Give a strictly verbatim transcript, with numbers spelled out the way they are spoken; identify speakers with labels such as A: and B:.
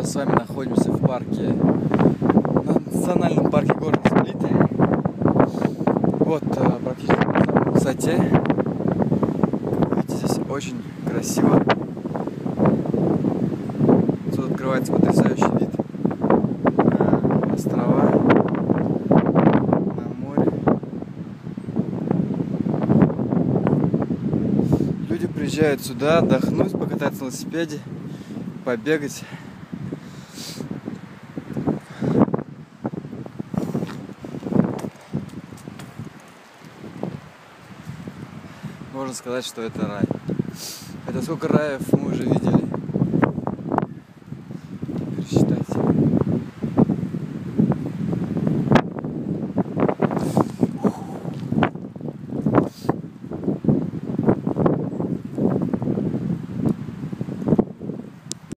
A: с вами находимся в парке, на национальном парке города Сплит. Вот, практически на самой высоте. Видите, здесь очень красиво. Тут открывается потрясающий вид на острова, на море. Люди приезжают сюда отдохнуть, покататься на велосипеде, побегать. Можно сказать, что это рай. Хотя сколько раев мы уже видели.